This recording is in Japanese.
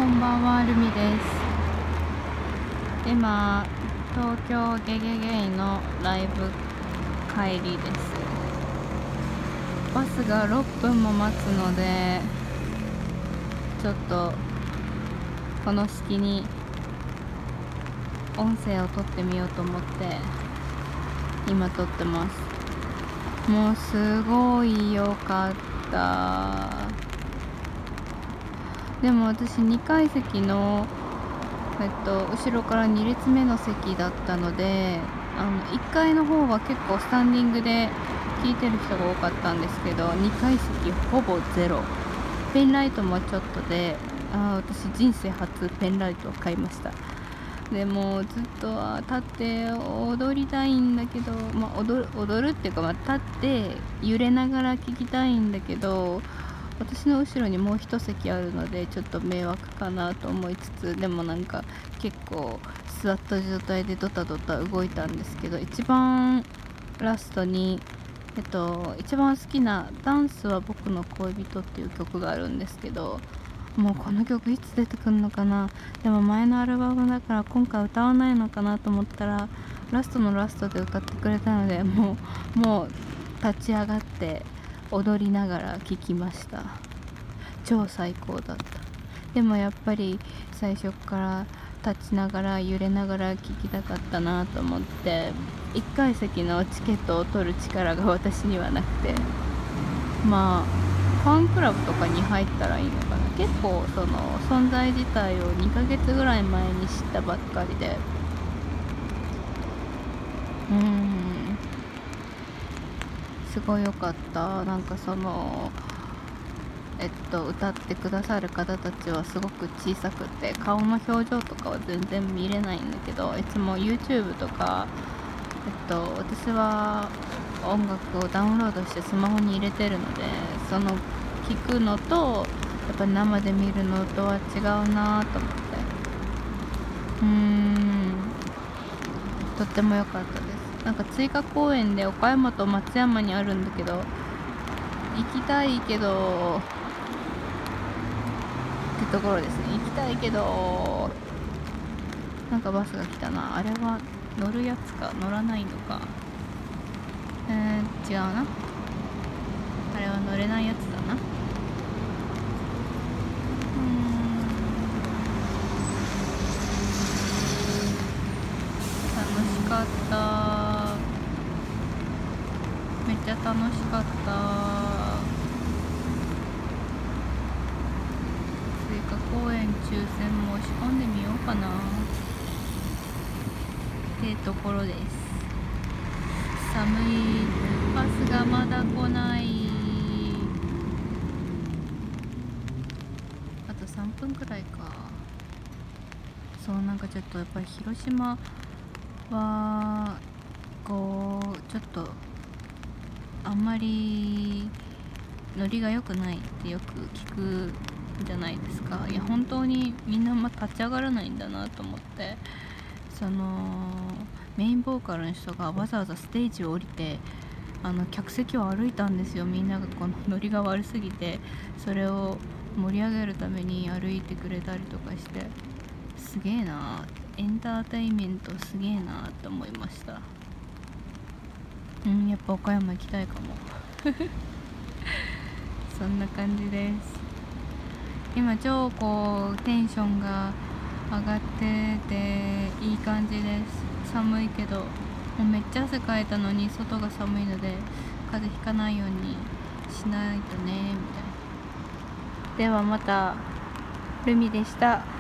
んばんは、ルミです。今、東京ゲゲゲイのライブ帰りです。バスが6分も待つので、ちょっとこの隙に音声を撮ってみようと思って今撮ってます。もうすごい良かった。でも私2階席の後ろから2列目の席だったので、1階の方は結構スタンディングで聞いてる人が多かったんですけど、2階席ほぼゼロ。ペンライトもちょっとで、私人生初ペンライトを買いました。でもずっと立って踊りたいんだけど、踊るっていうか、立って揺れながら聴きたいんだけど、私の後ろにもう一席あるのでちょっと迷惑かなと思いつつ、でもなんか結構座った状態でドタドタ動いたんですけど、一番ラストに一番好きな「ダンスは僕の恋人」っていう曲があるんですけど、もうこの曲いつ出てくるのかな。でも前のアルバムだから今回歌わないのかなと思ったら、ラストのラストで歌ってくれたので、もう立ち上がって踊りながら聴きました。超最高だった。でもやっぱり最初から立ちながら揺れながら聴きたかったなと思って、1階席のチケットを取る力が私にはなくて、ファンクラブとかに入ったらいいのかな。結構その存在自体を2ヶ月ぐらい前に知ったばっかりで、すごい良かった。なんかその歌ってくださる方たちはすごく小さくて、顔の表情とかは全然見れないんだけど、いつも YouTube とか私は音楽をダウンロードしてスマホに入れてるので、その聞くのとやっぱ生で見るのとは違うなと思って、とっても良かったです。なんか追加公演で岡山と松山にあるんだけど、行きたいけどってところですね。行きたいけど、なんかバスが来たな。あれは乗るやつか乗らないのか。違うな。あれは乗れないやつだな。楽しかった。めっちゃ楽しかった。追加公演抽選申し込んでみようかなってところです。寒い。バスがまだ来ない。あと3分くらいか。そう、なんかちょっとやっぱり広島はこうちょっとあんまりノリが良くないってよく聞くじゃないですか。いや本当にみんな立ち上がらないんだなと思って、そのメインボーカルの人がわざわざステージを降りて客席を歩いたんですよ。みんながこのノリが悪すぎて、それを盛り上げるために歩いてくれたりとかして、すげえな、エンターテインメントすげえなと思いました。やっぱ岡山行きたいかもそんな感じです。今超こうテンションが上がってていい感じです。寒いけどもうめっちゃ汗かいたのに外が寒いので風邪ひかないようにしないとねみたいな。ではまた、ルミでした。